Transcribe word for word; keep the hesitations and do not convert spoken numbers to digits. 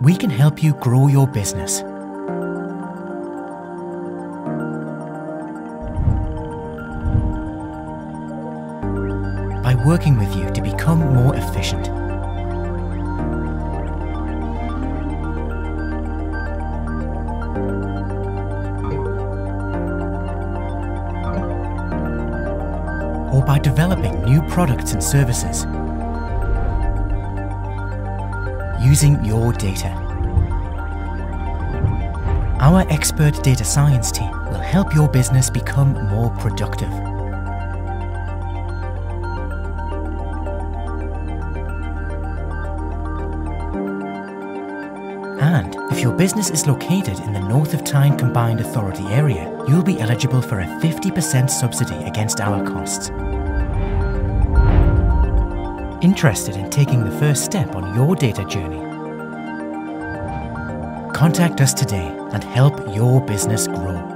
we can help you grow your business. By working with you to become more efficient. Or by developing new products and services using your data. Our expert data science team will help your business become more productive. And if your business is located in the north of Tyne Combined Authority area, you'll be eligible for a fifty percent subsidy against our costs. Interested in taking the first step on your data journey? Contact us today and help your business grow.